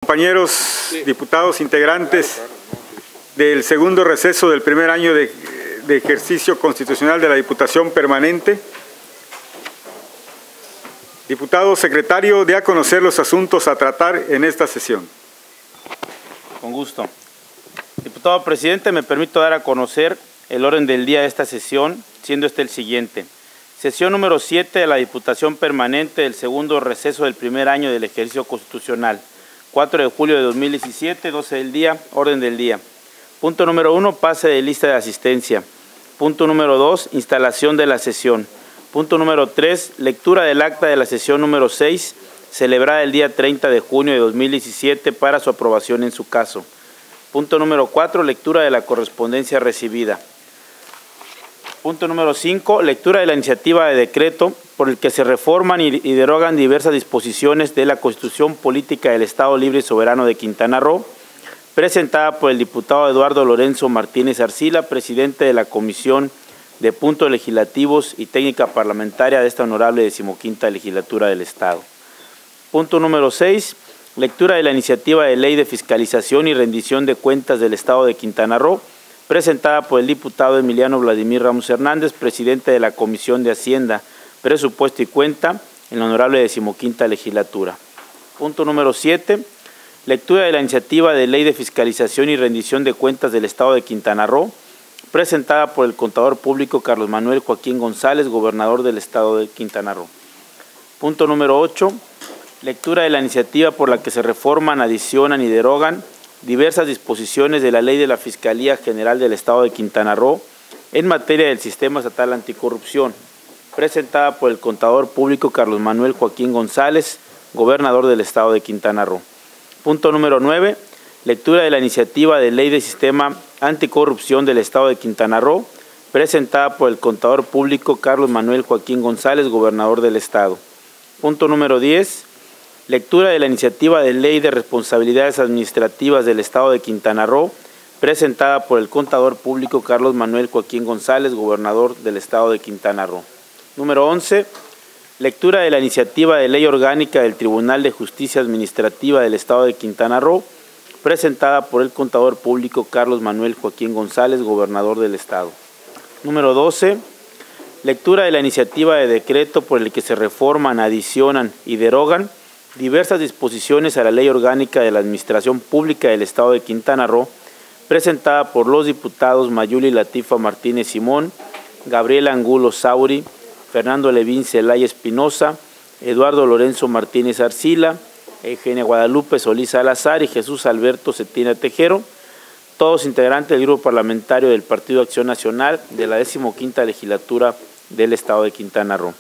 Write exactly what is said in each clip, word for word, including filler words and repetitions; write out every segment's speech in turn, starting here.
compañeros sí. diputados integrantes del segundo receso del primer año de, de ejercicio constitucional de la Diputación Permanente. Diputado secretario, dé a conocer los asuntos a tratar en esta sesión. Con gusto. Diputado presidente, me permito dar a conocer el orden del día de esta sesión, siendo este el siguiente. Sesión número siete de la Diputación Permanente del segundo receso del primer año del ejercicio constitucional. cuatro de julio de dos mil diecisiete, doce del día, orden del día. Punto número uno, pase de lista de asistencia. Punto número dos, instalación de la sesión. Punto número tres, lectura del acta de la sesión número seis, celebrada el día treinta de junio de dos mil diecisiete para su aprobación en su caso. Punto número cuatro, lectura de la correspondencia recibida. Punto número cinco, lectura de la iniciativa de decreto por el que se reforman y, y derogan diversas disposiciones de la Constitución Política del Estado Libre y Soberano de Quintana Roo, presentada por el diputado Eduardo Lorenzo Martínez Arcila, presidente de la Comisión de Puntos Legislativos y Técnica Parlamentaria de esta honorable decimoquinta legislatura del Estado. Punto número seis, lectura de la iniciativa de ley de fiscalización y rendición de cuentas del Estado de Quintana Roo, presentada por el diputado Emiliano Vladimir Ramos Hernández, presidente de la Comisión de Hacienda, Presupuesto y Cuenta, en la honorable decimoquinta legislatura. Punto número siete, lectura de la iniciativa de ley de fiscalización y rendición de cuentas del Estado de Quintana Roo, presentada por el contador público Carlos Manuel Joaquín González, gobernador del Estado de Quintana Roo. Punto número ocho, lectura de la iniciativa por la que se reforman, adicionan y derogan diversas disposiciones de la Ley de la Fiscalía General del Estado de Quintana Roo en materia del Sistema Estatal Anticorrupción, presentada por el contador público Carlos Manuel Joaquín González, gobernador del Estado de Quintana Roo. Punto número nueve, lectura de la iniciativa de Ley del Sistema Anticorrupción del Estado de Quintana Roo, presentada por el contador público Carlos Manuel Joaquín González, gobernador del Estado. Punto número diez, lectura de la iniciativa de Ley de Responsabilidades Administrativas del Estado de Quintana Roo, presentada por el contador público Carlos Manuel Joaquín González, gobernador del Estado de Quintana Roo. Número once, lectura de la iniciativa de Ley Orgánica del Tribunal de Justicia Administrativa del Estado de Quintana Roo, presentada por el contador público Carlos Manuel Joaquín González, gobernador del Estado. Número doce, lectura de la iniciativa de decreto por el que se reforman, adicionan y derogan diversas disposiciones a la Ley Orgánica de la Administración Pública del Estado de Quintana Roo, presentada por los diputados Mayuli Latifa Martínez Simón, Gabriela Angulo Sauri, Fernando Levín Celaya Espinosa, Eduardo Lorenzo Martínez Arcila, Eugenia Guadalupe Solís Salazar y Jesús Alberto Cetina Tejero, todos integrantes del grupo parlamentario del Partido Acción Nacional de la decimoquinta legislatura del Estado de Quintana Roo.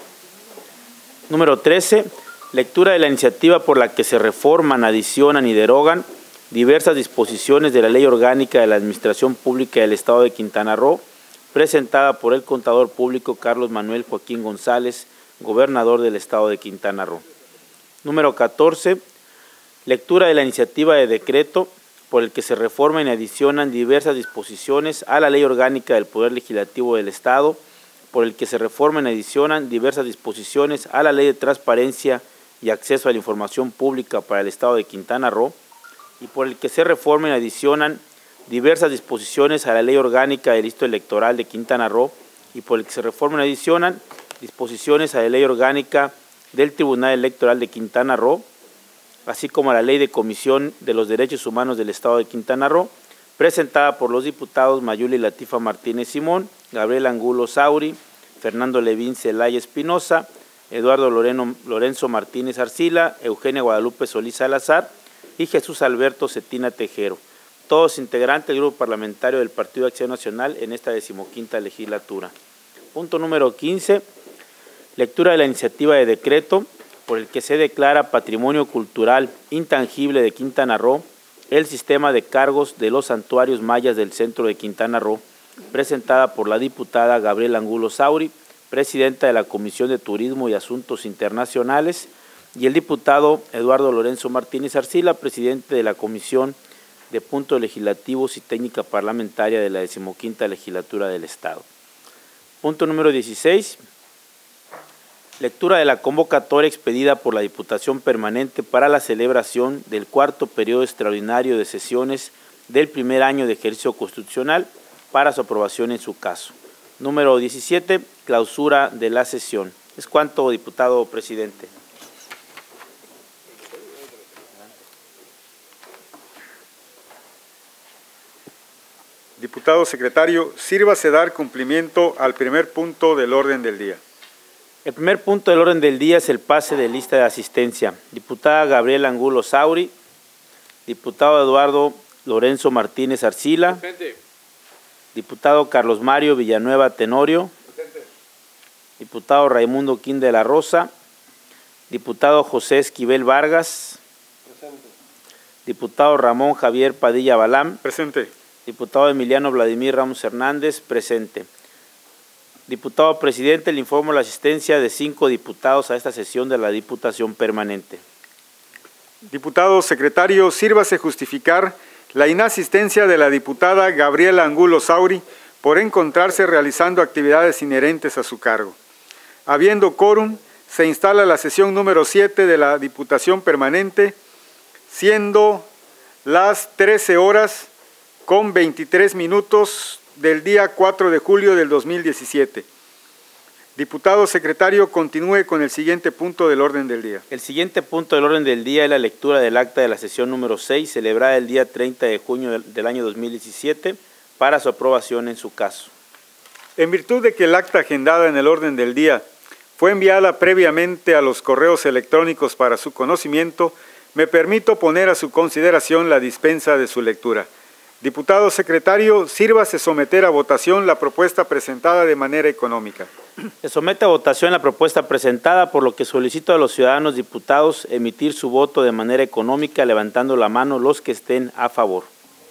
Número trece, lectura de la iniciativa por la que se reforman, adicionan y derogan diversas disposiciones de la Ley Orgánica de la Administración Pública del Estado de Quintana Roo, presentada por el contador público Carlos Manuel Joaquín González, gobernador del Estado de Quintana Roo. Número catorce, lectura de la iniciativa de decreto por el que se reforman y adicionan diversas disposiciones a la Ley Orgánica del Poder Legislativo del Estado, por el que se reforman y adicionan diversas disposiciones a la Ley de Transparencia y Acceso a la Información Pública para el Estado de Quintana Roo, y por el que se reforman y adicionan diversas disposiciones a la Ley Orgánica del Distrito Electoral de Quintana Roo, y por el que se reforman y adicionan disposiciones a la Ley Orgánica del Tribunal Electoral de Quintana Roo, así como a la Ley de Comisión de los Derechos Humanos del Estado de Quintana Roo, presentada por los diputados Mayuli Latifa Martínez Simón, Gabriel Angulo Sauri, Fernando Levín Celaya Espinosa, Eduardo Loreno, Lorenzo Martínez Arcila, Eugenia Guadalupe Solís Salazar y Jesús Alberto Cetina Tejero, todos integrantes del grupo parlamentario del Partido Acción Nacional en esta decimoquinta legislatura. Punto número quince, lectura de la iniciativa de decreto por el que se declara Patrimonio Cultural Intangible de Quintana Roo el sistema de cargos de los santuarios mayas del centro de Quintana Roo, presentada por la diputada Gabriela Angulo Sauri, presidenta de la Comisión de Turismo y Asuntos Internacionales, y el diputado Eduardo Lorenzo Martínez Arcila, presidente de la Comisión de Puntos Legislativos y Técnica Parlamentaria de la decimoquinta legislatura del Estado. Punto número dieciséis. Lectura de la convocatoria expedida por la Diputación Permanente para la celebración del cuarto periodo extraordinario de sesiones del primer año de ejercicio constitucional para su aprobación en su caso. Número diecisiete, clausura de la sesión. Es cuanto, diputado presidente. Diputado secretario, sírvase dar cumplimiento al primer punto del orden del día. El primer punto del orden del día es el pase de lista de asistencia. Diputada Gabriela Angulo Sauri, diputado Eduardo Lorenzo Martínez Arcila, presente. Diputado Carlos Mario Villanueva Tenorio, presente. Diputado Raimundo Quín de la Rosa, diputado José Esquivel Vargas, presente. Diputado Ramón Javier Padilla Balam, presente. Diputado Emiliano Vladimir Ramos Hernández, presente. Diputado presidente, le informo la asistencia de cinco diputados a esta sesión de la Diputación Permanente. Diputado secretario, sírvase justificar la inasistencia de la diputada Gabriela Angulo Sauri por encontrarse realizando actividades inherentes a su cargo. Habiendo quórum, se instala la sesión número siete de la Diputación Permanente, siendo las trece horas con veintitrés minutos del día cuatro de julio del dos mil diecisiete. Diputado secretario, continúe con el siguiente punto del orden del día. El siguiente punto del orden del día es la lectura del acta de la sesión número seis, celebrada el día treinta de junio del, del año dos mil diecisiete, para su aprobación en su caso. En virtud de que el acta agendada en el orden del día fue enviada previamente a los correos electrónicos para su conocimiento, me permito poner a su consideración la dispensa de su lectura. Diputado secretario, sírvase someter a votación la propuesta presentada de manera económica. Se somete a votación la propuesta presentada, por lo que solicito a los ciudadanos diputados emitir su voto de manera económica, levantando la mano los que estén a favor.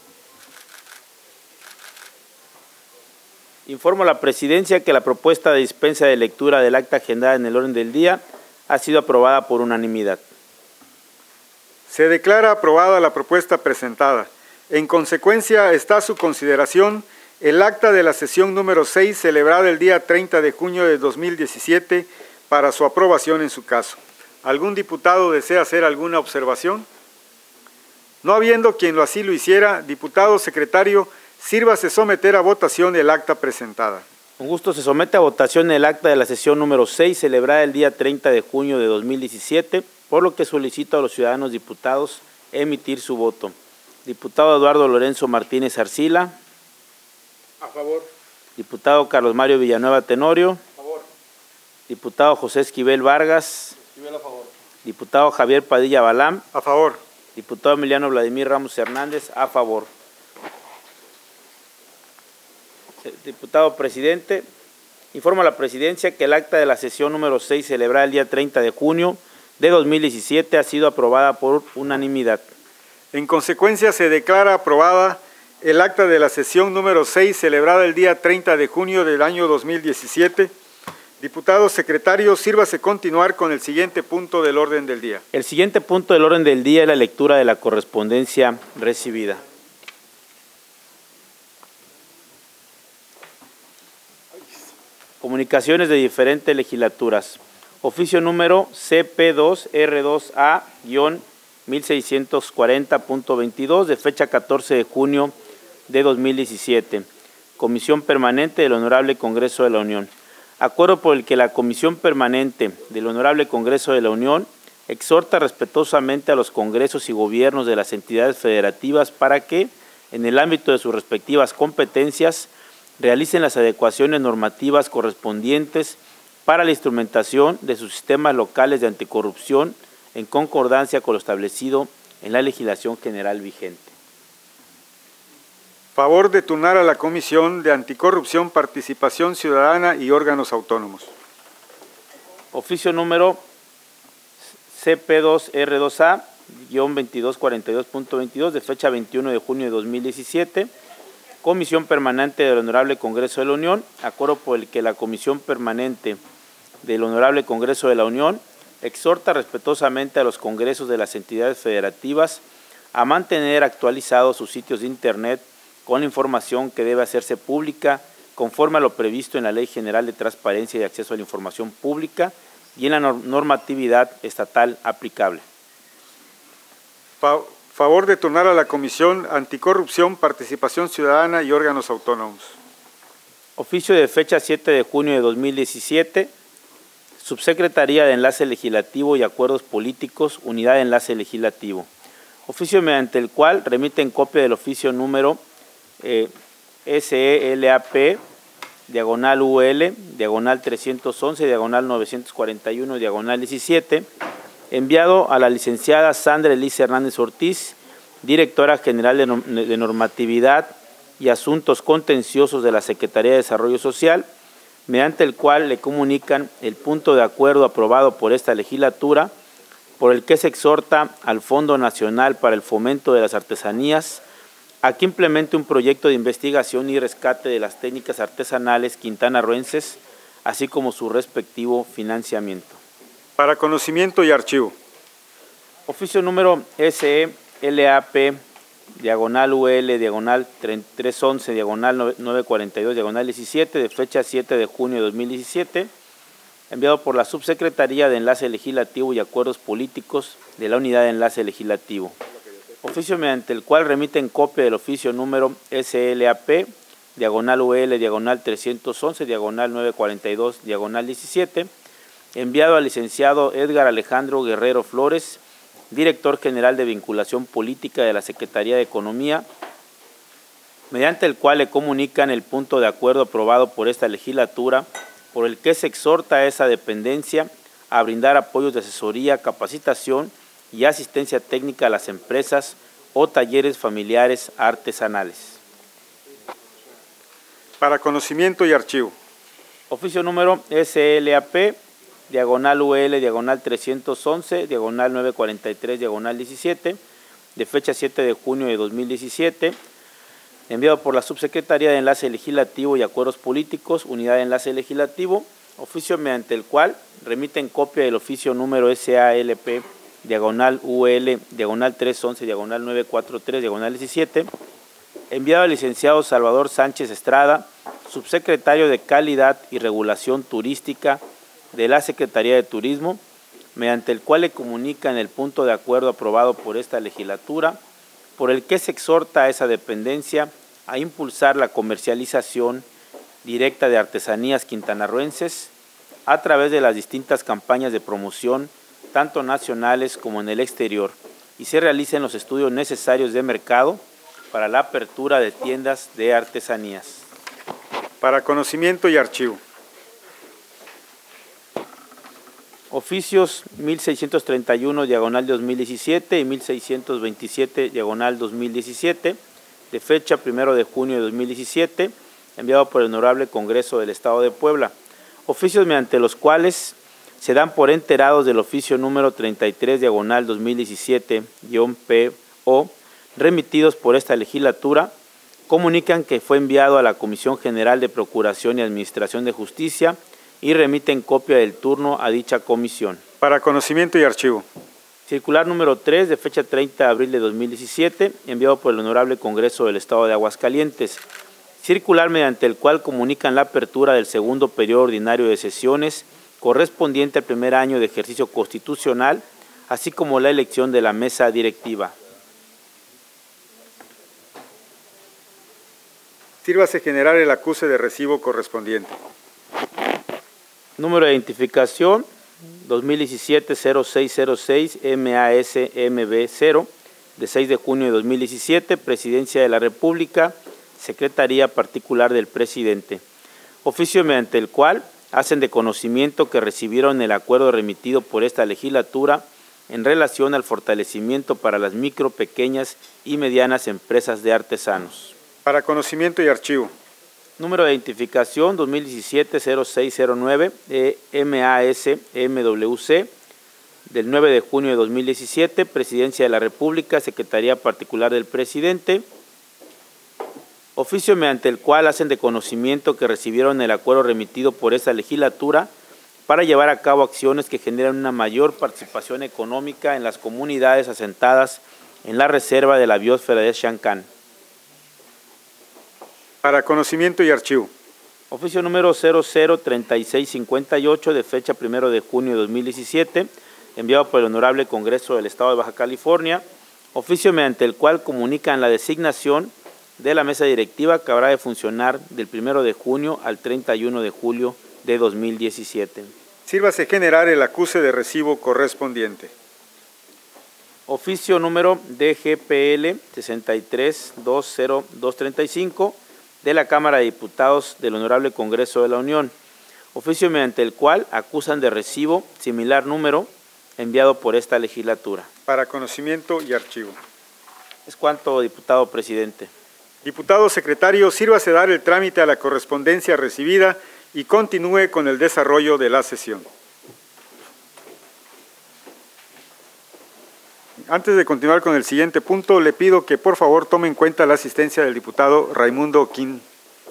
Informo a la presidencia que la propuesta de dispensa de lectura del acta agendada en el orden del día ha sido aprobada por unanimidad. Se declara aprobada la propuesta presentada. En consecuencia, está a su consideración el acta de la sesión número seis, celebrada el día treinta de junio de dos mil diecisiete, para su aprobación en su caso. ¿Algún diputado desea hacer alguna observación? No habiendo quien lo así lo hiciera, diputado secretario, sírvase someter a votación el acta presentada. Con gusto se somete a votación el acta de la sesión número seis, celebrada el día treinta de junio de dos mil diecisiete, por lo que solicito a los ciudadanos diputados emitir su voto. Diputado Eduardo Lorenzo Martínez Arcila. A favor. Diputado Carlos Mario Villanueva Tenorio. A favor. Diputado José Esquivel Vargas. Esquivel a favor. Diputado Javier Padilla Balam. A favor. Diputado Emiliano Vladimir Ramos Hernández. A favor. Diputado presidente, informo a la presidencia que el acta de la sesión número seis, celebrada el día treinta de junio de dos mil diecisiete, ha sido aprobada por unanimidad. En consecuencia, se declara aprobada el acta de la sesión número seis, celebrada el día treinta de junio del año dos mil diecisiete. Diputado secretario, sírvase continuar con el siguiente punto del orden del día. El siguiente punto del orden del día es la lectura de la correspondencia recibida. Comunicaciones de diferentes legislaturas. Oficio número C P dos R dos A mil seiscientos cuarenta punto veintidós de fecha catorce de junio de dos mil diecisiete. Comisión Permanente del Honorable Congreso de la Unión. Acuerdo por el que la Comisión Permanente del Honorable Congreso de la Unión exhorta respetuosamente a los congresos y gobiernos de las entidades federativas para que, en el ámbito de sus respectivas competencias, realicen las adecuaciones normativas correspondientes para la instrumentación de sus sistemas locales de anticorrupción en concordancia con lo establecido en la legislación general vigente. Favor de turnar a la Comisión de Anticorrupción, Participación Ciudadana y Órganos Autónomos. Oficio número C P dos R dos A veintidós cuarenta y dos punto veintidós de fecha veintiuno de junio de dos mil diecisiete. Comisión Permanente del Honorable Congreso de la Unión, acuerdo por el que la Comisión Permanente del Honorable Congreso de la Unión exhorta respetuosamente a los congresos de las entidades federativas a mantener actualizados sus sitios de Internet con la información que debe hacerse pública conforme a lo previsto en la Ley General de Transparencia y Acceso a la Información Pública y en la normatividad estatal aplicable. Fa favor de turnar a la Comisión Anticorrupción, Participación Ciudadana y Órganos Autónomos. Oficio de fecha siete de junio de dos mil diecisiete, Subsecretaría de Enlace Legislativo y Acuerdos Políticos, Unidad de Enlace Legislativo. Oficio mediante el cual remiten copia del oficio número eh, S E L A P, diagonal U L, diagonal trescientos once, diagonal novecientos cuarenta y uno, diagonal diecisiete, enviado a la licenciada Sandra Elisa Hernández Ortiz, Directora General de, Norm de Normatividad y Asuntos Contenciosos de la Secretaría de Desarrollo Social, mediante el cual le comunican el punto de acuerdo aprobado por esta legislatura, por el que se exhorta al Fondo Nacional para el Fomento de las Artesanías a que implemente un proyecto de investigación y rescate de las técnicas artesanales quintanarroenses, así como su respectivo financiamiento. Para conocimiento y archivo. Oficio número S E L A P, diagonal U L, diagonal trescientos once, diagonal novecientos cuarenta y dos, diagonal diecisiete, de fecha siete de junio de dos mil diecisiete, enviado por la Subsecretaría de Enlace Legislativo y Acuerdos Políticos de la Unidad de Enlace Legislativo. Oficio mediante el cual remiten copia del oficio número S L A P, diagonal U L, diagonal trescientos once, diagonal novecientos cuarenta y dos, diagonal diecisiete, enviado al licenciado Edgar Alejandro Guerrero Flores, Director General de Vinculación Política de la Secretaría de Economía, mediante el cual le comunican el punto de acuerdo aprobado por esta legislatura, por el que se exhorta a esa dependencia a brindar apoyos de asesoría, capacitación y asistencia técnica a las empresas o talleres familiares artesanales. Para conocimiento y archivo. Oficio número S L A P, diagonal U L, diagonal trescientos once, diagonal novecientos cuarenta y tres, diagonal diecisiete, de fecha siete de junio de dos mil diecisiete, enviado por la Subsecretaría de Enlace Legislativo y Acuerdos Políticos, Unidad de Enlace Legislativo, oficio mediante el cual remiten copia del oficio número S A L P, diagonal U L, diagonal trescientos once, diagonal novecientos cuarenta y tres, diagonal diecisiete, enviado al licenciado Salvador Sánchez Estrada, subsecretario de Calidad y Regulación Turística de la Secretaría de Turismo, mediante el cual le comunican el punto de acuerdo aprobado por esta legislatura, por el que se exhorta a esa dependencia a impulsar la comercialización directa de artesanías quintanarroenses a través de las distintas campañas de promoción, tanto nacionales como en el exterior, y se realicen los estudios necesarios de mercado para la apertura de tiendas de artesanías. Para conocimiento y archivo. Oficios mil seiscientos treinta y uno, diagonal dos mil diecisiete y mil seiscientos veintisiete, diagonal dos mil diecisiete, de fecha primero de junio de dos mil diecisiete, enviado por el Honorable Congreso del Estado de Puebla. Oficios mediante los cuales se dan por enterados del oficio número treinta y tres, diagonal dos mil diecisiete, P O, remitidos por esta legislatura, comunican que fue enviado a la Comisión General de Procuración y Administración de Justicia y remiten copia del turno a dicha comisión. Para conocimiento y archivo. Circular número tres, de fecha treinta de abril de dos mil diecisiete, enviado por el Honorable Congreso del Estado de Aguascalientes. Circular mediante el cual comunican la apertura del segundo periodo ordinario de sesiones correspondiente al primer año de ejercicio constitucional, así como la elección de la mesa directiva. Sírvase generar el acuse de recibo correspondiente. Número de identificación dos mil diecisiete cero seis cero seis M A S M B cero, de seis de junio de dos mil diecisiete, Presidencia de la República, Secretaría Particular del Presidente. Oficio mediante el cual hacen de conocimiento que recibieron el acuerdo remitido por esta legislatura en relación al fortalecimiento para las micro, pequeñas y medianas empresas de artesanos. Para conocimiento y archivo. Número de identificación dos mil diecisiete cero seis cero nueve M A S M W C, del nueve de junio de dos mil diecisiete, Presidencia de la República, Secretaría Particular del Presidente. Oficio mediante el cual hacen de conocimiento que recibieron el acuerdo remitido por esta legislatura para llevar a cabo acciones que generan una mayor participación económica en las comunidades asentadas en la reserva de la biosfera de Xancán. Para conocimiento y archivo. Oficio número cero cero treinta y seis cincuenta y ocho de fecha primero de junio de dos mil diecisiete, enviado por el Honorable Congreso del Estado de Baja California, oficio mediante el cual comunican la designación de la mesa directiva que habrá de funcionar del primero de junio al treinta y uno de julio de dos mil diecisiete. Sírvase generar el acuse de recibo correspondiente. Oficio número D G P L sesenta y tres veinte doscientos treinta y cinco de la Cámara de Diputados del Honorable Congreso de la Unión, oficio mediante el cual acusan de recibo similar número enviado por esta legislatura. Para conocimiento y archivo. Es cuanto, diputado presidente. Diputado secretario, sírvase dar el trámite a la correspondencia recibida y continúe con el desarrollo de la sesión. Antes de continuar con el siguiente punto, le pido que por favor tome en cuenta la asistencia del diputado Raimundo Quín.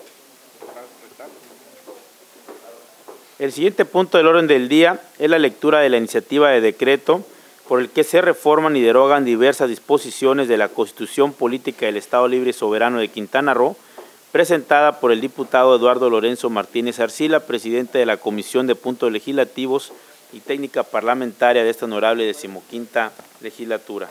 El siguiente punto del orden del día es la lectura de la iniciativa de decreto por el que se reforman y derogan diversas disposiciones de la Constitución Política del Estado Libre y Soberano de Quintana Roo, presentada por el diputado Eduardo Lorenzo Martínez Arcila, presidente de la Comisión de Puntos Legislativos y Técnica Parlamentaria de esta honorable decimoquinta legislatura.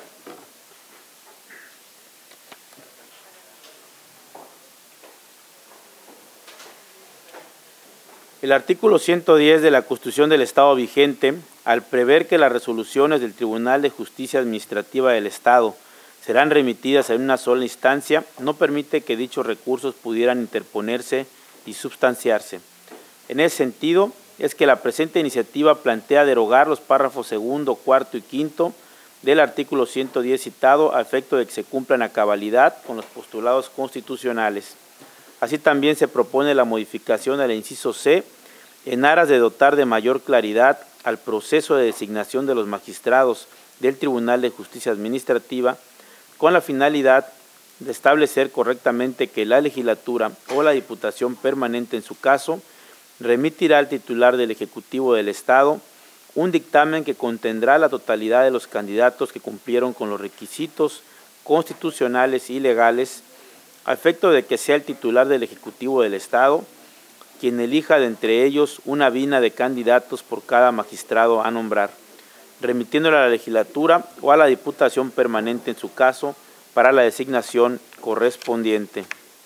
El artículo ciento diez de la Constitución del Estado vigente, al prever que las resoluciones del Tribunal de Justicia Administrativa del Estado serán remitidas en una sola instancia, no permite que dichos recursos pudieran interponerse y substanciarse. En ese sentido, es que la presente iniciativa plantea derogar los párrafos segundo, cuarto y quinto del artículo ciento diez citado a efecto de que se cumplan a cabalidad con los postulados constitucionales. Así también se propone la modificación del inciso C en aras de dotar de mayor claridad al proceso de designación de los magistrados del Tribunal de Justicia Administrativa con la finalidad de establecer correctamente que la legislatura o la Diputación Permanente en su caso remitirá al titular del Ejecutivo del Estado un dictamen que contendrá la totalidad de los candidatos que cumplieron con los requisitos constitucionales y legales a efecto de que sea el titular del Ejecutivo del Estado quien elija de entre ellos una bina de candidatos por cada magistrado a nombrar, remitiéndole a la legislatura o a la Diputación Permanente en su caso para la designación correspondiente.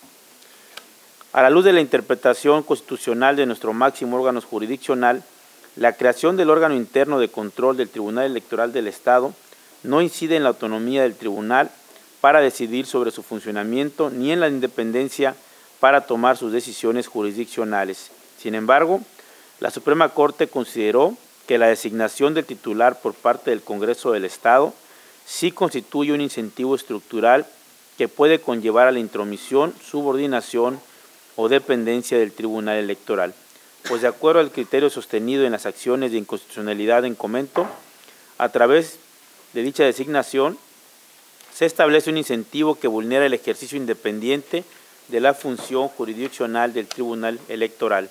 A la luz de la interpretación constitucional de nuestro máximo órgano jurisdiccional, la creación del órgano interno de control del Tribunal Electoral del Estado no incide en la autonomía del tribunal para decidir sobre su funcionamiento ni en la independencia para tomar sus decisiones jurisdiccionales. Sin embargo, la Suprema Corte consideró que la designación del titular por parte del Congreso del Estado sí constituye un incentivo estructural que puede conllevar a la intromisión, subordinación o dependencia del Tribunal Electoral, pues de acuerdo al criterio sostenido en las acciones de inconstitucionalidad en comento, a través de dicha designación se establece un incentivo que vulnera el ejercicio independiente de la función jurisdiccional del Tribunal Electoral.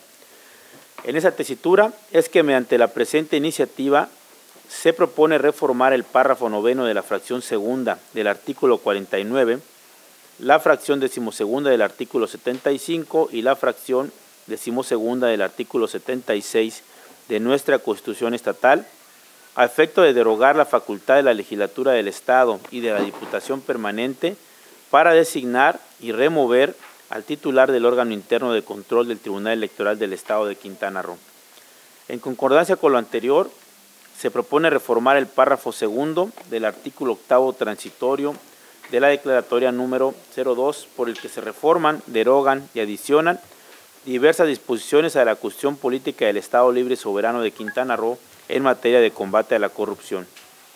En esa tesitura es que mediante la presente iniciativa se propone reformar el párrafo noveno de la fracción segunda del artículo cuarenta y nueve, la fracción decimosegunda del artículo setenta y cinco y la fracción decimosegunda del artículo setenta y seis de nuestra Constitución Estatal, a efecto de derogar la facultad de la Legislatura del Estado y de la Diputación Permanente para designar y remover al titular del órgano interno de control del Tribunal Electoral del Estado de Quintana Roo. En concordancia con lo anterior, se propone reformar el párrafo segundo del artículo octavo transitorio de la declaratoria número cero dos, por el que se reforman, derogan y adicionan diversas disposiciones a la Constitución Política del Estado Libre y Soberano de Quintana Roo en materia de combate a la corrupción.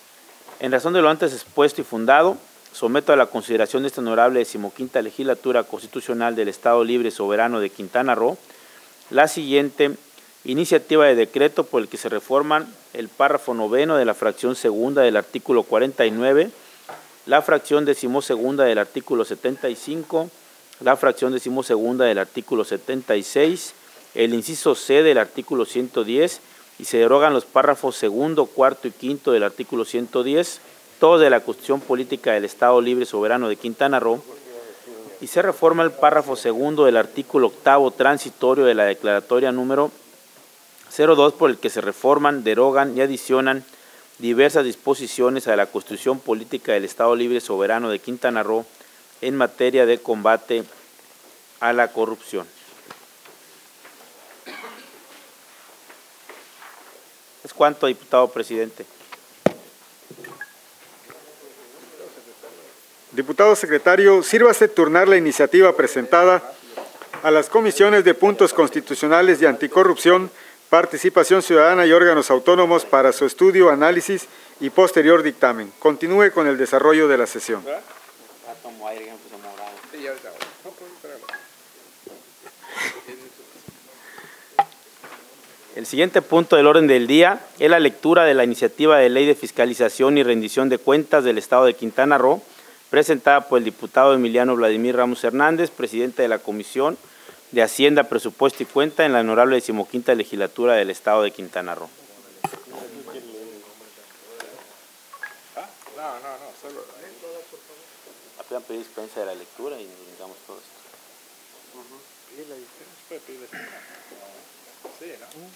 En razón de lo antes expuesto y fundado, someto a la consideración de esta honorable decimoquinta legislatura constitucional del Estado Libre y Soberano de Quintana Roo la siguiente iniciativa de decreto por el que se reforman el párrafo noveno de la fracción segunda del artículo cuarenta y nueve, la fracción decimosegunda del artículo setenta y cinco, la fracción decimosegunda del artículo setenta y seis, el inciso C del artículo ciento diez y se derogan los párrafos segundo, cuarto y quinto del artículo ciento diez, todos de la Constitución Política del Estado Libre y Soberano de Quintana Roo, y se reforma el párrafo segundo del artículo octavo transitorio de la declaratoria número cero dos, por el que se reforman, derogan y adicionan diversas disposiciones a la Constitución Política del Estado Libre y Soberano de Quintana Roo en materia de combate a la corrupción. Es cuanto, diputado presidente. Diputado secretario, sírvase turnar la iniciativa presentada a las comisiones de puntos constitucionales y anticorrupción, participación ciudadana y órganos autónomos para su estudio, análisis y posterior dictamen. Continúe con el desarrollo de la sesión. El siguiente punto del orden del día es la lectura de la iniciativa de ley de fiscalización y rendición de cuentas del Estado de Quintana Roo, presentada por el diputado Emiliano Vladimir Ramos Hernández, presidente de la Comisión de Hacienda, Presupuesto y Cuenta en la honorable decimoquinta legislatura del Estado de Quintana Roo. No, no, no, solo... Apenas pedir dispensa de la lectura y nos digamos todo esto. ¿Y la dispensa? ¿Puede pedir dispensa? Sí, ¿no?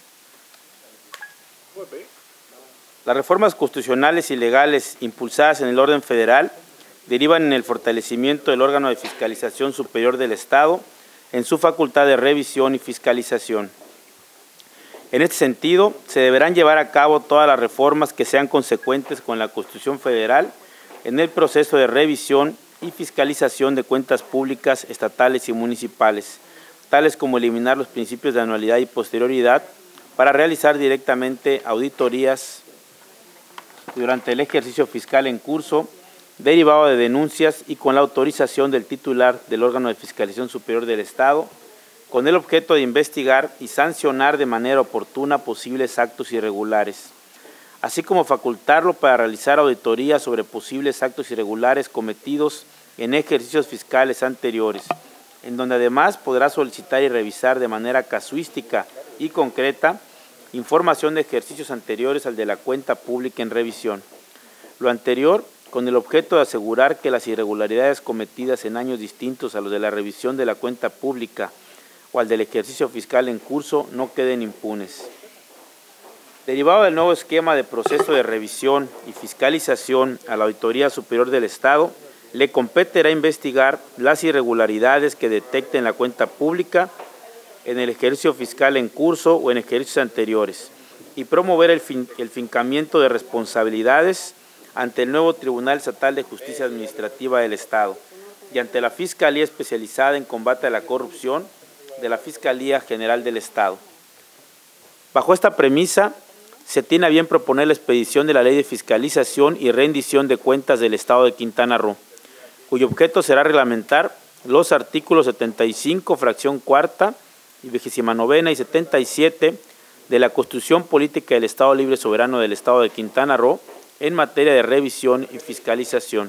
¿Puede pedir? Las reformas constitucionales y legales impulsadas en el orden federal derivan en el fortalecimiento del órgano de fiscalización superior del Estado en su facultad de revisión y fiscalización. En este sentido, se deberán llevar a cabo todas las reformas que sean consecuentes con la Constitución Federal en el proceso de revisión y fiscalización de cuentas públicas estatales y municipales, tales como eliminar los principios de anualidad y posterioridad para realizar directamente auditorías durante el ejercicio fiscal en curso, derivado de denuncias y con la autorización del titular del órgano de fiscalización superior del Estado, con el objeto de investigar y sancionar de manera oportuna posibles actos irregulares, así como facultarlo para realizar auditorías sobre posibles actos irregulares cometidos en ejercicios fiscales anteriores, en donde además podrá solicitar y revisar de manera casuística y concreta información de ejercicios anteriores al de la cuenta pública en revisión. Lo anterior con el objeto de asegurar que las irregularidades cometidas en años distintos a los de la revisión de la cuenta pública o al del ejercicio fiscal en curso no queden impunes. Derivado del nuevo esquema de proceso de revisión y fiscalización a la Auditoría Superior del Estado, le competirá investigar las irregularidades que detecte en la cuenta pública, en el ejercicio fiscal en curso o en ejercicios anteriores, y promover el, fin, el fincamiento de responsabilidades ante el nuevo Tribunal Estatal de Justicia Administrativa del Estado y ante la Fiscalía Especializada en Combate a la Corrupción de la Fiscalía General del Estado. Bajo esta premisa, se tiene a bien proponer la expedición de la Ley de Fiscalización y Rendición de Cuentas del Estado de Quintana Roo, cuyo objeto será reglamentar los artículos setenta y cinco, fracción cuarta, y vigésima novena y setenta y siete de la Constitución Política del Estado Libre y Soberano del Estado de Quintana Roo, en materia de revisión y fiscalización.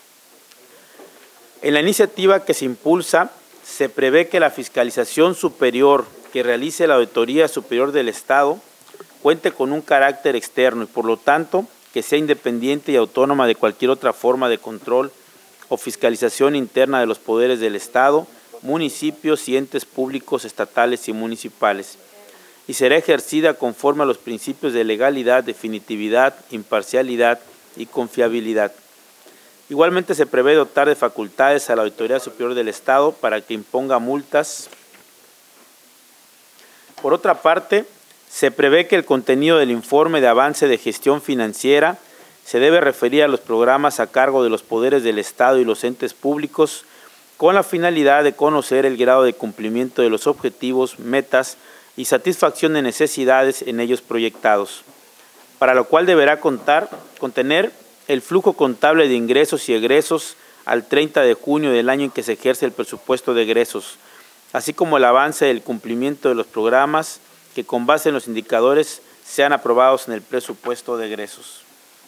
En la iniciativa que se impulsa, se prevé que la fiscalización superior que realice la Auditoría Superior del Estado cuente con un carácter externo y, por lo tanto, que sea independiente y autónoma de cualquier otra forma de control o fiscalización interna de los poderes del Estado, municipios y entes públicos estatales y municipales, y será ejercida conforme a los principios de legalidad, definitividad, imparcialidad y confiabilidad. Igualmente se prevé dotar de facultades a la Auditoría Superior del Estado para que imponga multas. Por otra parte, se prevé que el contenido del informe de avance de gestión financiera se debe referir a los programas a cargo de los poderes del Estado y los entes públicos, con la finalidad de conocer el grado de cumplimiento de los objetivos, metas y satisfacción de necesidades en ellos proyectados, para lo cual deberá contar, contener el flujo contable de ingresos y egresos al treinta de junio del año en que se ejerce el presupuesto de egresos, así como el avance del cumplimiento de los programas que con base en los indicadores sean aprobados en el presupuesto de egresos.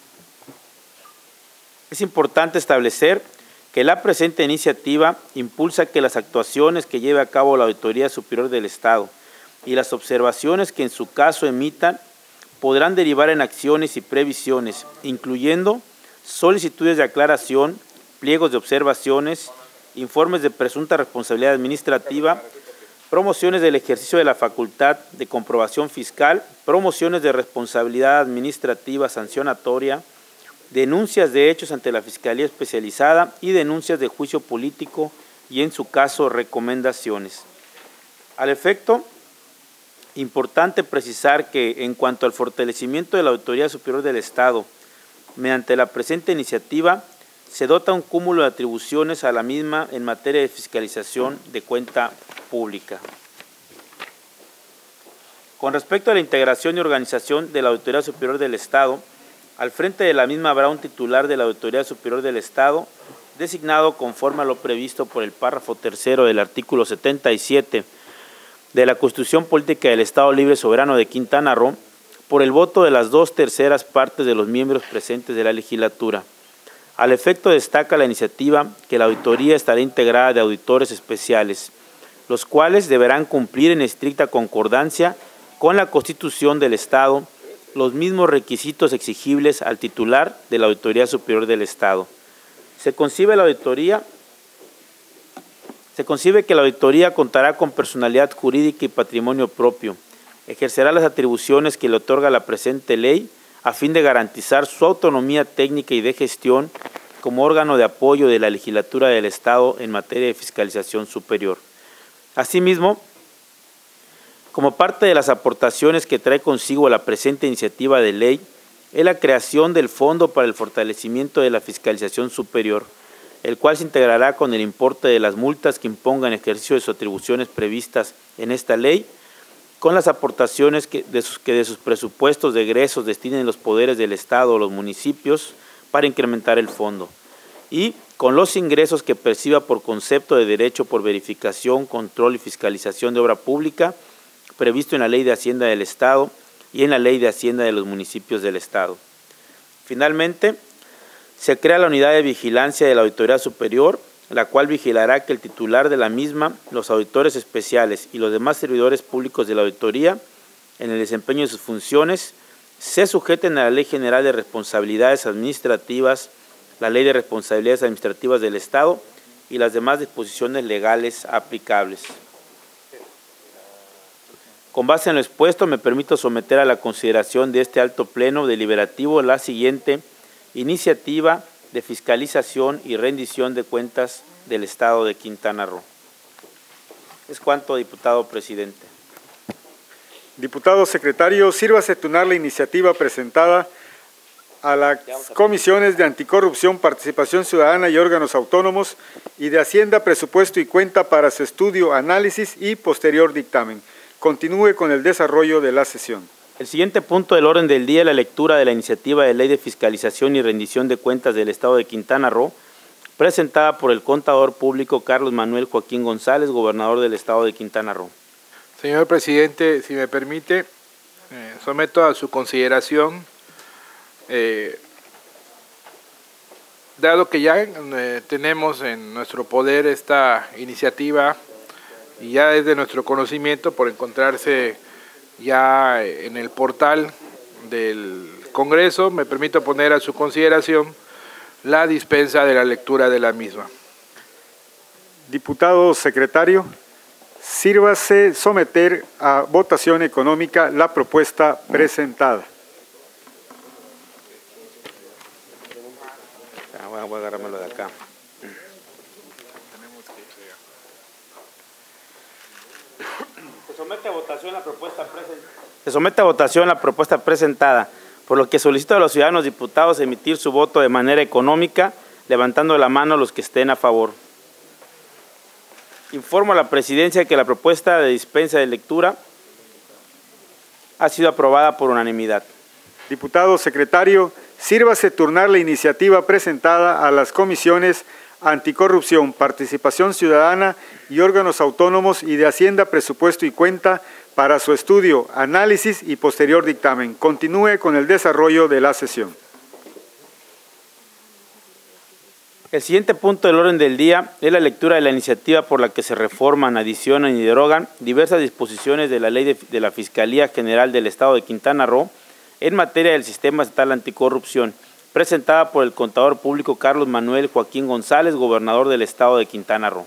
Es importante establecer que la presente iniciativa impulsa que las actuaciones que lleve a cabo la Auditoría Superior del Estado y las observaciones que en su caso emitan podrán derivar en acciones y previsiones, incluyendo solicitudes de aclaración, pliegos de observaciones informes de presunta responsabilidad administrativa, promociones del ejercicio de la facultad de comprobación fiscal, promociones de responsabilidad administrativa sancionatoria, denuncias de hechos ante la Fiscalía Especializada y denuncias de juicio político y, en su caso, recomendaciones. Al efecto, importante precisar que, en cuanto al fortalecimiento de la Auditoría Superior del Estado, mediante la presente iniciativa, se dota un cúmulo de atribuciones a la misma en materia de fiscalización de cuenta pública. Con respecto a la integración y organización de la Auditoría Superior del Estado, al frente de la misma habrá un titular de la Auditoría Superior del Estado, designado conforme a lo previsto por el párrafo tercero del artículo setenta y siete de la Constitución Política del Estado Libre Soberano de Quintana Roo, por el voto de las dos terceras partes de los miembros presentes de la legislatura. Al efecto destaca la iniciativa que la auditoría estará integrada de auditores especiales, los cuales deberán cumplir en estricta concordancia con la Constitución del Estado los mismos requisitos exigibles al titular de la Auditoría Superior del Estado. Se concibe la auditoría, se concibe que la auditoría contará con personalidad jurídica y patrimonio propio, ejercerá las atribuciones que le otorga la presente ley a fin de garantizar su autonomía técnica y de gestión como órgano de apoyo de la legislatura del Estado en materia de fiscalización superior. Asimismo, como parte de las aportaciones que trae consigo la presente iniciativa de ley, es la creación del Fondo para el Fortalecimiento de la Fiscalización Superior, el cual se integrará con el importe de las multas que impongan ejercicio de sus atribuciones previstas en esta ley, con las aportaciones que de sus, que de sus presupuestos de egresos destinen los poderes del Estado o los municipios para incrementar el fondo, y con los ingresos que perciba por concepto de derecho por verificación, control y fiscalización de obra pública, previsto en la Ley de Hacienda del Estado y en la Ley de Hacienda de los municipios del Estado. Finalmente, se crea la Unidad de Vigilancia de la Auditoría Superior, la cual vigilará que el titular de la misma, los auditores especiales y los demás servidores públicos de la auditoría, en el desempeño de sus funciones, se sujeten a la Ley General de Responsabilidades Administrativas, la Ley de Responsabilidades Administrativas del Estado y las demás disposiciones legales aplicables. Con base en lo expuesto, me permito someter a la consideración de este alto pleno deliberativo la siguiente iniciativa de fiscalización y rendición de cuentas del Estado de Quintana Roo. Es cuanto, diputado presidente. Diputado secretario, sírvase turnar la iniciativa presentada a las comisiones de Anticorrupción, Participación Ciudadana y Órganos Autónomos y de Hacienda, Presupuesto y Cuenta para su estudio, análisis y posterior dictamen. Continúe con el desarrollo de la sesión. El siguiente punto del orden del día es la lectura de la iniciativa de ley de fiscalización y rendición de cuentas del Estado de Quintana Roo, presentada por el contador público Carlos Manuel Joaquín González, gobernador del Estado de Quintana Roo. Señor presidente, si me permite, eh, someto a su consideración, eh, dado que ya eh, tenemos en nuestro poder esta iniciativa y ya es de nuestro conocimiento por encontrarse ya en el portal del Congreso, me permito poner a su consideración la dispensa de la lectura de la misma. Diputado secretario, sírvase someter a votación económica la propuesta presentada. Voy a agarrármelo de acá. Se somete a votación la propuesta presentada. Se somete a votación la propuesta presentada, por lo que solicito a los ciudadanos diputados emitir su voto de manera económica, levantando la mano los que estén a favor. Informo a la presidencia que la propuesta de dispensa de lectura ha sido aprobada por unanimidad. Diputado secretario, sírvase turnar la iniciativa presentada a las comisiones Anticorrupción, Participación Ciudadana y Órganos Autónomos y de Hacienda, Presupuesto y Cuenta para su estudio, análisis y posterior dictamen. Continúe con el desarrollo de la sesión. El siguiente punto del orden del día es la lectura de la iniciativa por la que se reforman, adicionan y derogan diversas disposiciones de la Ley de, de la Fiscalía General del Estado de Quintana Roo en materia del Sistema Estatal Anticorrupción, presentada por el contador público Carlos Manuel Joaquín González, gobernador del estado de Quintana Roo.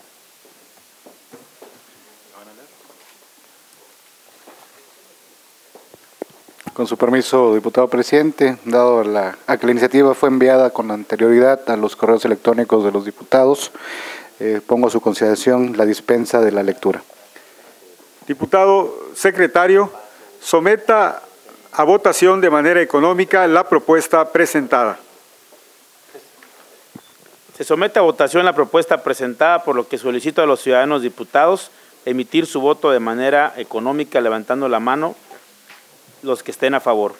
Con su permiso, diputado presidente, dado la, a que la iniciativa fue enviada con anterioridad a los correos electrónicos de los diputados, eh, pongo a su consideración la dispensa de la lectura. Diputado secretario, someta a votación de manera económica la propuesta presentada. Se somete a votación la propuesta presentada, por lo que solicito a los ciudadanos diputados emitir su voto de manera económica levantando la mano los que estén a favor.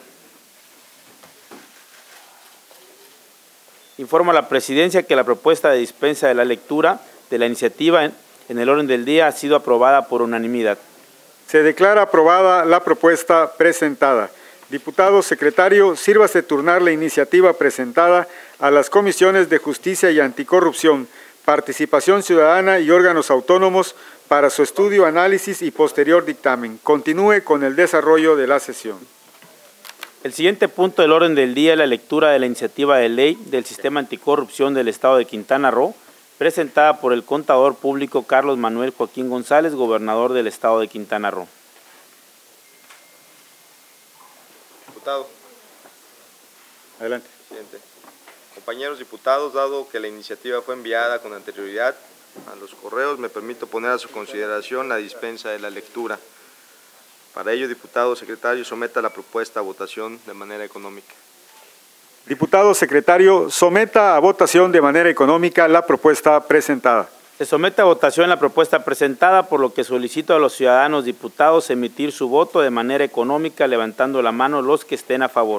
Informo a la Presidencia que la propuesta de dispensa de la lectura de la iniciativa en, en el orden del día ha sido aprobada por unanimidad. Se declara aprobada la propuesta presentada. Diputado secretario, sírvase turnar la iniciativa presentada a las comisiones de Justicia y Anticorrupción, Participación Ciudadana y órganos autónomos para su estudio, análisis y posterior dictamen. Continúe con el desarrollo de la sesión. El siguiente punto del orden del día es la lectura de la iniciativa de ley del Sistema Anticorrupción del Estado de Quintana Roo, presentada por el contador público Carlos Manuel Joaquín González, gobernador del Estado de Quintana Roo. Diputado. Adelante. Presidente. Compañeros diputados, dado que la iniciativa fue enviada con anterioridad a los correos, me permito poner a su consideración la dispensa de la lectura. Para ello, diputado secretario, someta la propuesta a votación de manera económica. Diputado secretario, someta a votación de manera económica la propuesta presentada. Se somete a votación la propuesta presentada, por lo que solicito a los ciudadanos diputados emitir su voto de manera económica levantando la mano los que estén a favor.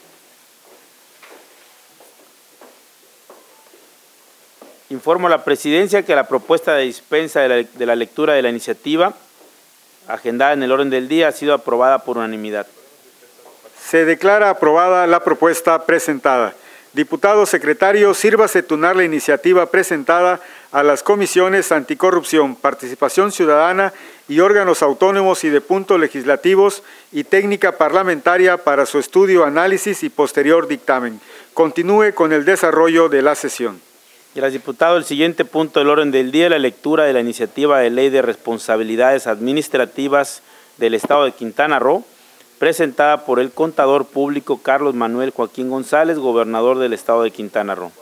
Informo a la Presidencia que la propuesta de dispensa de la, de la lectura de la iniciativa agendada en el orden del día ha sido aprobada por unanimidad. Se declara aprobada la propuesta presentada. Diputado secretario, sírvase turnar la iniciativa presentada a las comisiones Anticorrupción, Participación Ciudadana y órganos autónomos y de puntos legislativos y técnica parlamentaria para su estudio, análisis y posterior dictamen. Continúe con el desarrollo de la sesión. Gracias, diputado. El siguiente punto del orden del día es la lectura de la iniciativa de ley de responsabilidades administrativas del Estado de Quintana Roo, presentada por el contador público Carlos Manuel Joaquín González, gobernador del Estado de Quintana Roo.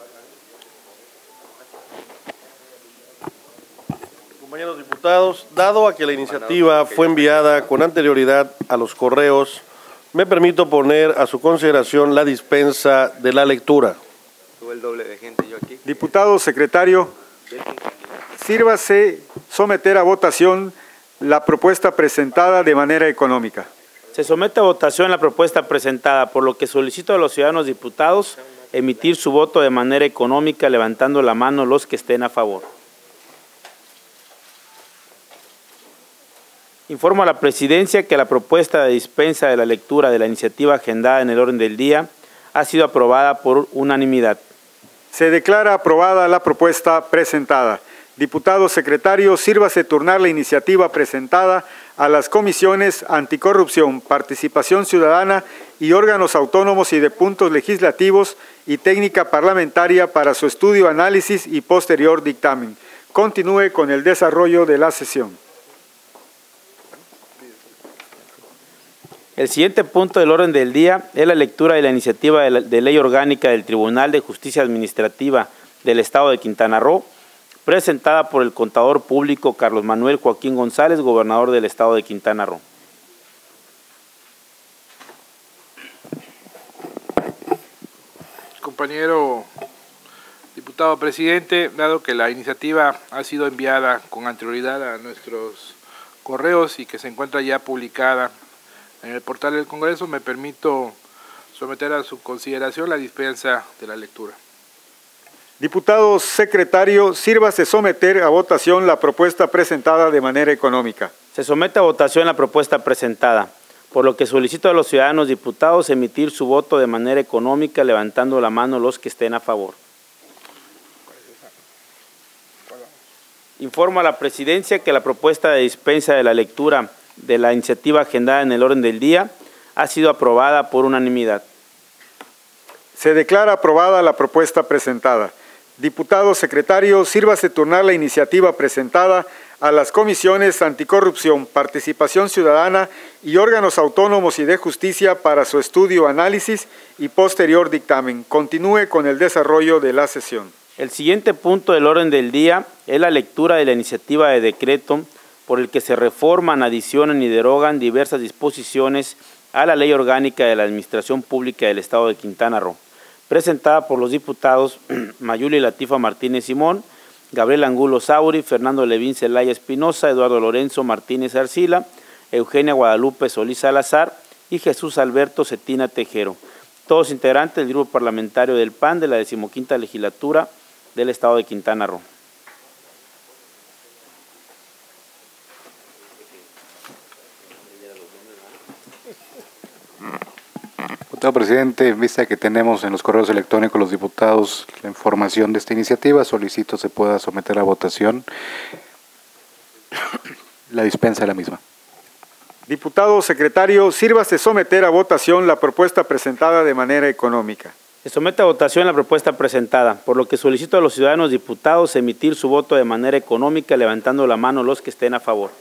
Compañeros diputados, dado a que la iniciativa fue enviada con anterioridad a los correos, me permito poner a su consideración la dispensa de la lectura. Tuve el doble de gente yo aquí. Diputado secretario, sírvase someter a votación la propuesta presentada de manera económica. Se somete a votación la propuesta presentada, por lo que solicito a los ciudadanos diputados emitir su voto de manera económica levantando la mano los que estén a favor. Informo a la Presidencia que la propuesta de dispensa de la lectura de la iniciativa agendada en el orden del día ha sido aprobada por unanimidad. Se declara aprobada la propuesta presentada. Diputado secretario, sírvase turnar la iniciativa presentada a las comisiones Anticorrupción, Participación Ciudadana y órganos autónomos y de puntos legislativos y técnica parlamentaria para su estudio, análisis y posterior dictamen. Continúe con el desarrollo de la sesión. El siguiente punto del orden del día es la lectura de la iniciativa de, la, de ley orgánica del Tribunal de Justicia Administrativa del Estado de Quintana Roo, presentada por el contador público Carlos Manuel Joaquín González, gobernador del Estado de Quintana Roo. Compañero diputado presidente, dado que la iniciativa ha sido enviada con anterioridad a nuestros correos y que se encuentra ya publicada en el portal del Congreso, me permito someter a su consideración la dispensa de la lectura. Diputado secretario, sírvase someter a votación la propuesta presentada de manera económica. Se somete a votación la propuesta presentada, por lo que solicito a los ciudadanos diputados emitir su voto de manera económica levantando la mano los que estén a favor. Informo a la Presidencia que la propuesta de dispensa de la lectura de la iniciativa agendada en el orden del día ha sido aprobada por unanimidad. Se declara aprobada la propuesta presentada. Diputado secretario, sírvase turnar la iniciativa presentada a las comisiones Anticorrupción, Participación Ciudadana y órganos autónomos y de justicia para su estudio, análisis y posterior dictamen. Continúe con el desarrollo de la sesión. El siguiente punto del orden del día es la lectura de la iniciativa de decreto por el que se reforman, adicionan y derogan diversas disposiciones a la Ley Orgánica de la Administración Pública del Estado de Quintana Roo, presentada por los diputados Mayuli Latifa Martínez Simón, Gabriel Angulo Sauri, Fernando Levín Zelaya Espinosa, Eduardo Lorenzo Martínez Arcila, Eugenia Guadalupe Solís Salazar y Jesús Alberto Cetina Tejero, todos integrantes del Grupo Parlamentario del P A N de la decimoquinta Legislatura del Estado de Quintana Roo. Diputado presidente, en vista que tenemos en los correos electrónicos los diputados la información de esta iniciativa, solicito se pueda someter a votación la dispensa de la misma. Diputado secretario, sírvase someter a votación la propuesta presentada de manera económica. Se somete a votación la propuesta presentada, por lo que solicito a los ciudadanos diputados emitir su voto de manera económica, levantando la mano los que estén a favor.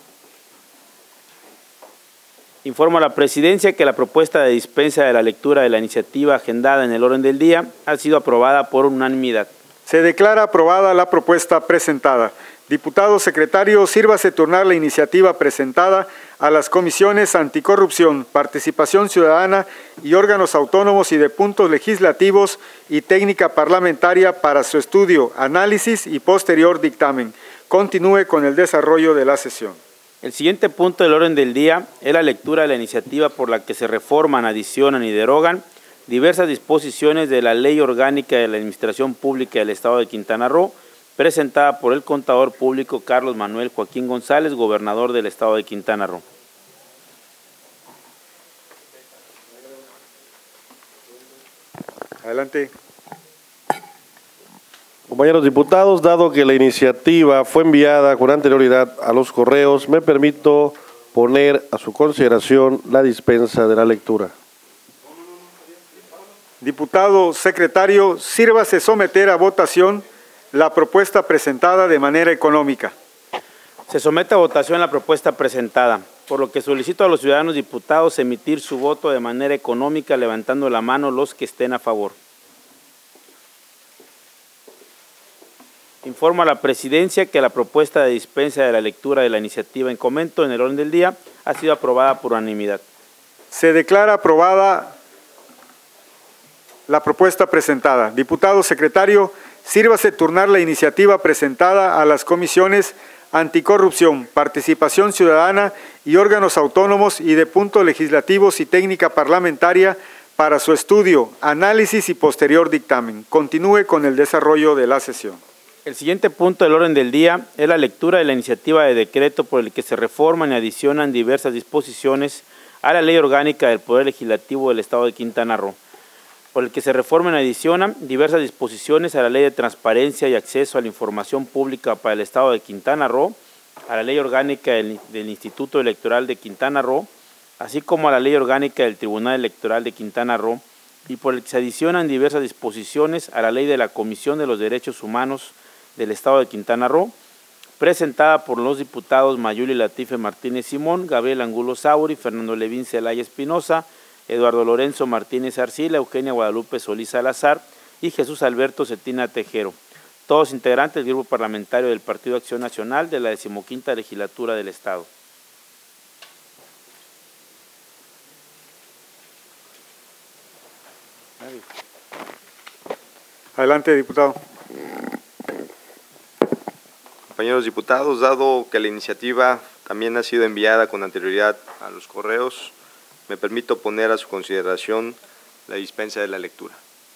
Informo a la Presidencia que la propuesta de dispensa de la lectura de la iniciativa agendada en el orden del día ha sido aprobada por unanimidad. Se declara aprobada la propuesta presentada. Diputado secretario, sírvase turnar la iniciativa presentada a las comisiones Anticorrupción, Participación Ciudadana y órganos autónomos y de puntos legislativos y técnica parlamentaria para su estudio, análisis y posterior dictamen. Continúe con el desarrollo de la sesión. El siguiente punto del orden del día es la lectura de la iniciativa por la que se reforman, adicionan y derogan diversas disposiciones de la Ley Orgánica de la Administración Pública del Estado de Quintana Roo, presentada por el contador público Carlos Manuel Joaquín González, gobernador del Estado de Quintana Roo. Adelante. Compañeros diputados, dado que la iniciativa fue enviada con anterioridad a los correos, me permito poner a su consideración la dispensa de la lectura. Diputado secretario, sírvase someter a votación la propuesta presentada de manera económica. Se somete a votación la propuesta presentada, por lo que solicito a los ciudadanos diputados emitir su voto de manera económica, levantando la mano los que estén a favor. Informo a la Presidencia que la propuesta de dispensa de la lectura de la iniciativa en comento en el orden del día ha sido aprobada por unanimidad. Se declara aprobada la propuesta presentada. Diputado secretario, sírvase turnar la iniciativa presentada a las comisiones Anticorrupción, Participación Ciudadana y órganos autónomos y de puntos legislativos y técnica parlamentaria para su estudio, análisis y posterior dictamen. Continúe con el desarrollo de la sesión. El siguiente punto del orden del día es la lectura de la iniciativa de decreto por el que se reforman y adicionan diversas disposiciones a la Ley Orgánica del Poder Legislativo del Estado de Quintana Roo, por el que se reforman y adicionan diversas disposiciones a la Ley de Transparencia y Acceso a la Información Pública para el Estado de Quintana Roo, a la Ley Orgánica del, del Instituto Electoral de Quintana Roo, así como a la Ley Orgánica del Tribunal Electoral de Quintana Roo, y por el que se adicionan diversas disposiciones a la Ley de la Comisión de los Derechos Humanos del Estado de Quintana Roo, presentada por los diputados Mayuli Latife Martínez Simón, Gabriel Angulo Sauri, Fernando Levín Zelaya Espinosa, Eduardo Lorenzo Martínez Arcila, Eugenia Guadalupe Solís Salazar y Jesús Alberto Cetina Tejero, todos integrantes del Grupo Parlamentario del Partido Acción Nacional de la decimoquinta Legislatura del Estado. Adelante, diputado. Compañeros diputados, dado que la iniciativa también ha sido enviada con anterioridad a los correos, me permito poner a su consideración la dispensa de la lectura.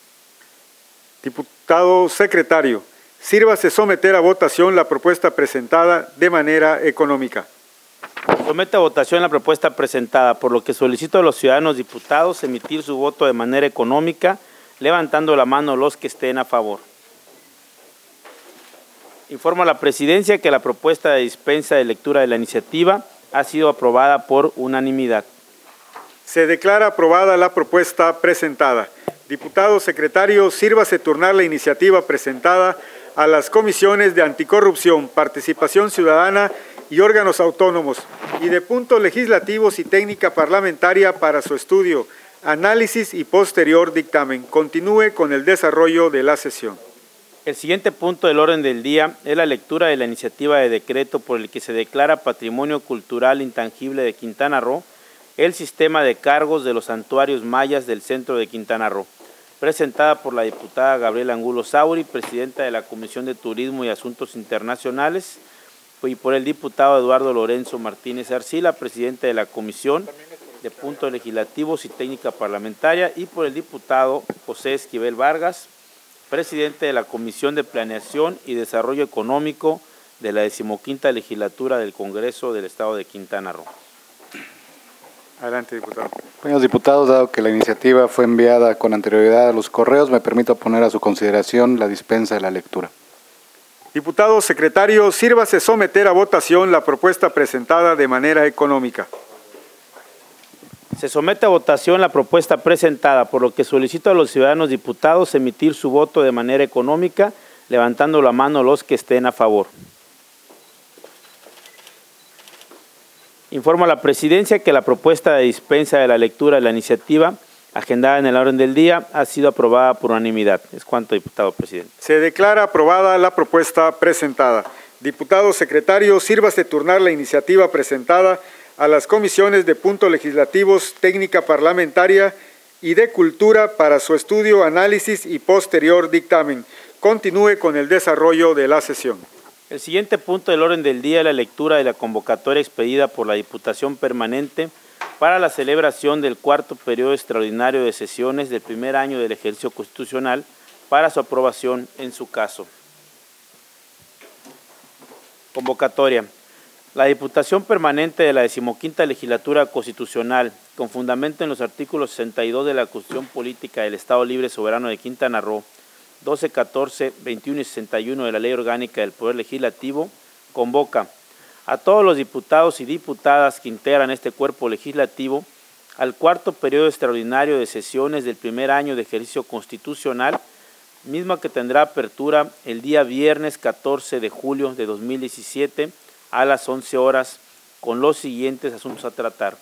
Diputado secretario, sírvase someter a votación la propuesta presentada de manera económica. Somete a votación la propuesta presentada, por lo que solicito a los ciudadanos diputados emitir su voto de manera económica, levantando la mano los que estén a favor. Informo a la Presidencia que la propuesta de dispensa de lectura de la iniciativa ha sido aprobada por unanimidad. Se declara aprobada la propuesta presentada. Diputado secretario, sírvase turnar la iniciativa presentada a las comisiones de Anticorrupción, Participación Ciudadana y órganos autónomos, y de puntos legislativos y técnica parlamentaria para su estudio, análisis y posterior dictamen. Continúe con el desarrollo de la sesión. El siguiente punto del orden del día es la lectura de la iniciativa de decreto por el que se declara Patrimonio Cultural Intangible de Quintana Roo el sistema de cargos de los santuarios mayas del centro de Quintana Roo, presentada por la diputada Gabriela Angulo Sauri, presidenta de la Comisión de Turismo y Asuntos Internacionales, y por el diputado Eduardo Lorenzo Martínez Arcila, presidente de la Comisión de Puntos Legislativos y Técnica Parlamentaria, y por el diputado José Esquivel Vargas, presidente de la Comisión de Planeación y Desarrollo Económico de la decimoquinta Legislatura del Congreso del Estado de Quintana Roo. Adelante, diputado. Señores diputados, dado que la iniciativa fue enviada con anterioridad a los correos, me permito poner a su consideración la dispensa de la lectura. Diputado secretario, sírvase someter a votación la propuesta presentada de manera económica. Se somete a votación la propuesta presentada, por lo que solicito a los ciudadanos diputados emitir su voto de manera económica, levantando la mano los que estén a favor. Informo a la Presidencia que la propuesta de dispensa de la lectura de la iniciativa, agendada en el orden del día, ha sido aprobada por unanimidad. Es cuanto, diputado presidente. Se declara aprobada la propuesta presentada. Diputado secretario, sírvase turnar la iniciativa presentada a las comisiones de puntos legislativos, técnica parlamentaria y de cultura para su estudio, análisis y posterior dictamen. Continúe con el desarrollo de la sesión. El siguiente punto del orden del día es la lectura de la convocatoria expedida por la Diputación Permanente para la celebración del cuarto periodo extraordinario de sesiones del primer año del ejercicio constitucional para su aprobación en su caso. Convocatoria. La Diputación Permanente de la decimoquinta Legislatura Constitucional, con fundamento en los artículos sesenta y dos de la Constitución Política del Estado Libre Soberano de Quintana Roo, doce, catorce, veintiuno y sesenta y uno de la Ley Orgánica del Poder Legislativo, convoca a todos los diputados y diputadas que integran este cuerpo legislativo al cuarto periodo extraordinario de sesiones del primer año de ejercicio constitucional, misma que tendrá apertura el día viernes catorce de julio de dos mil diecisiete a las once horas, con los siguientes asuntos a tratar.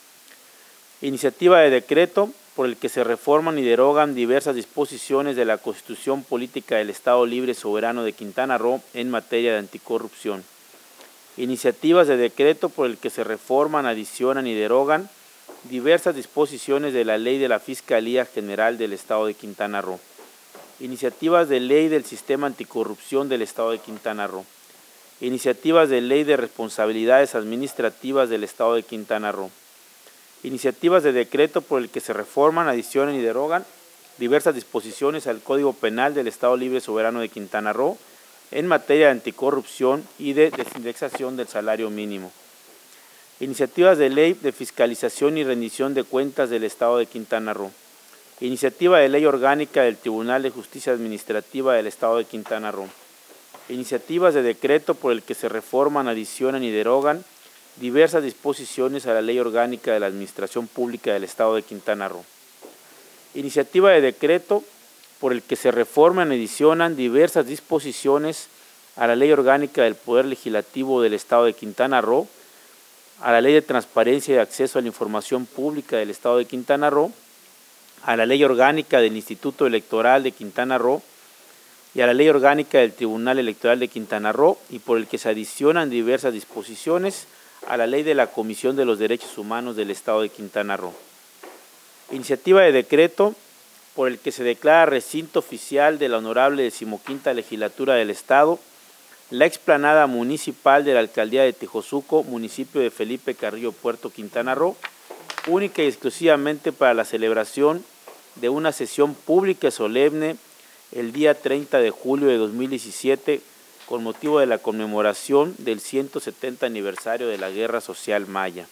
Iniciativa de decreto por el que se reforman y derogan diversas disposiciones de la Constitución Política del Estado Libre Soberano de Quintana Roo en materia de anticorrupción. Iniciativas de decreto por el que se reforman, adicionan y derogan diversas disposiciones de la Ley de la Fiscalía General del Estado de Quintana Roo. Iniciativas de ley del Sistema Anticorrupción del Estado de Quintana Roo. Iniciativas de ley de responsabilidades administrativas del Estado de Quintana Roo. Iniciativas de decreto por el que se reforman, adicionan y derogan diversas disposiciones al Código Penal del Estado Libre Soberano de Quintana Roo en materia de anticorrupción y de desindexación del salario mínimo. Iniciativas de ley de fiscalización y rendición de cuentas del Estado de Quintana Roo. Iniciativa de ley orgánica del Tribunal de Justicia Administrativa del Estado de Quintana Roo. Iniciativas de decreto por el que se reforman, adicionan y derogan diversas disposiciones a la Ley Orgánica de la Administración Pública del Estado de Quintana Roo. Iniciativa de decreto por el que se reforman y adicionan diversas disposiciones a la Ley Orgánica del Poder Legislativo del Estado de Quintana Roo, a la Ley de Transparencia y Acceso a la Información Pública del Estado de Quintana Roo, a la Ley Orgánica del Instituto Electoral de Quintana Roo y a la Ley Orgánica del Tribunal Electoral de Quintana Roo, y por el que se adicionan diversas disposiciones a la Ley de la Comisión de los Derechos Humanos del Estado de Quintana Roo. Iniciativa de decreto por el que se declara recinto oficial de la Honorable decimoquinta Legislatura del Estado la explanada municipal de la Alcaldía de Tejosuco, municipio de Felipe Carrillo Puerto, Quintana Roo, única y exclusivamente para la celebración de una sesión pública solemne el día treinta de julio de dos mil diecisiete, con motivo de la conmemoración del ciento setenta aniversario de la Guerra Social Maya.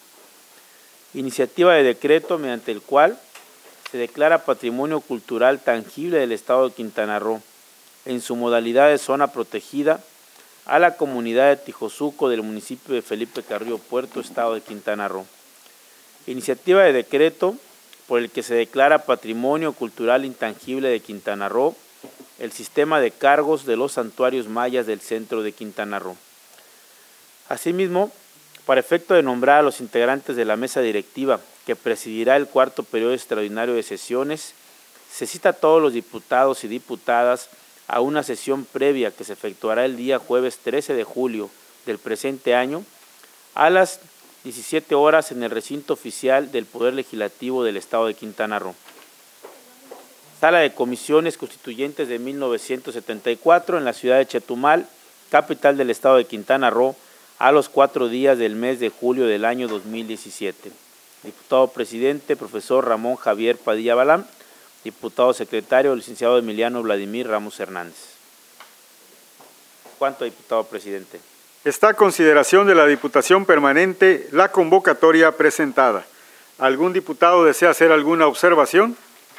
Iniciativa de decreto mediante el cual se declara Patrimonio Cultural Tangible del Estado de Quintana Roo, en su modalidad de zona protegida, a la comunidad de Tejosuco del municipio de Felipe Carrillo Puerto, Estado de Quintana Roo. Iniciativa de decreto por el que se declara Patrimonio Cultural Intangible de Quintana Roo el sistema de cargos de los santuarios mayas del centro de Quintana Roo. Asimismo, para efecto de nombrar a los integrantes de la mesa directiva que presidirá el cuarto periodo extraordinario de sesiones, se cita a todos los diputados y diputadas a una sesión previa que se efectuará el día jueves trece de julio del presente año a las diecisiete horas en el recinto oficial del Poder Legislativo del Estado de Quintana Roo. Sala de Comisiones Constituyentes de mil novecientos setenta y cuatro en la ciudad de Chetumal, capital del Estado de Quintana Roo, a los cuatro días del mes de julio del año dos mil diecisiete. Diputado presidente, profesor Ramón Javier Padilla Balam. Diputado secretario, licenciado Emiliano Vladimir Ramos Hernández. ¿Cuánto, diputado presidente? Está a consideración de la Diputación Permanente la convocatoria presentada. ¿Algún diputado desea hacer alguna observación?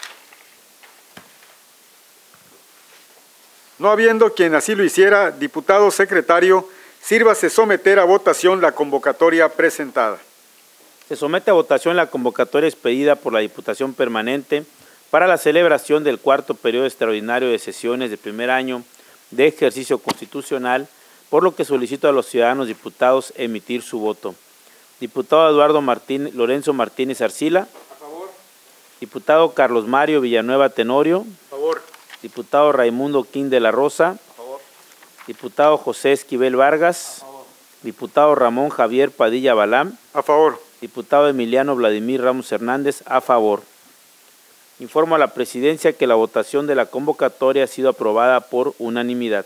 No habiendo quien así lo hiciera, diputado secretario, sírvase someter a votación la convocatoria presentada. Se somete a votación la convocatoria expedida por la Diputación Permanente para la celebración del cuarto periodo extraordinario de sesiones de primer año de ejercicio constitucional, por lo que solicito a los ciudadanos diputados emitir su voto. Diputado Eduardo Martín, Lorenzo Martínez Arcila. A favor. Diputado Carlos Mario Villanueva Tenorio. A favor. Diputado Raimundo Quín de la Rosa. A favor. Diputado José Esquivel Vargas. A favor. Diputado Ramón Javier Padilla Balam. A favor. Diputado Emiliano Vladimir Ramos Hernández. A favor. Informo a la Presidencia que la votación de la convocatoria ha sido aprobada por unanimidad.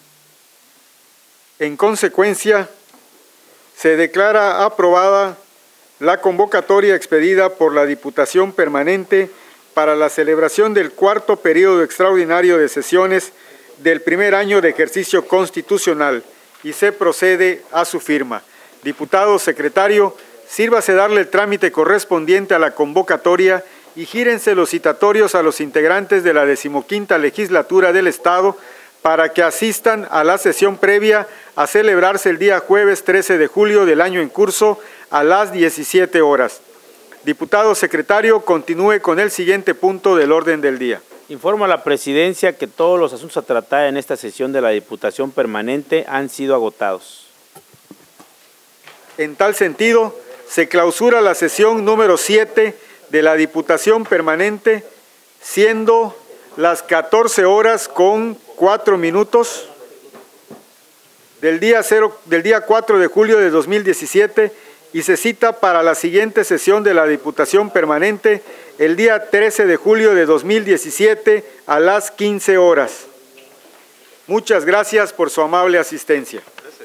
En consecuencia, se declara aprobada la convocatoria expedida por la Diputación Permanente para la celebración del cuarto periodo extraordinario de sesiones del primer año de ejercicio constitucional y se procede a su firma. Diputado secretario, sírvase darle el trámite correspondiente a la convocatoria y gírense los citatorios a los integrantes de la decimoquinta legislatura del Estado para que asistan a la sesión previa a celebrarse el día jueves trece de julio del año en curso a las diecisiete horas. Diputado secretario, continúe con el siguiente punto del orden del día. Informo a la Presidencia que todos los asuntos a tratar en esta sesión de la Diputación Permanente han sido agotados. En tal sentido, se clausura la sesión número siete de la Diputación Permanente, siendo las catorce horas con cuatro minutos del día, cero, del día cuatro de julio de dos mil diecisiete y se cita para la siguiente sesión de la Diputación Permanente el día trece de julio de dos mil diecisiete a las quince horas. Muchas gracias por su amable asistencia.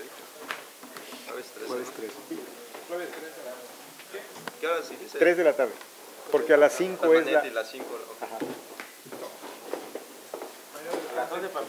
tres de la tarde, porque a las cinco es la...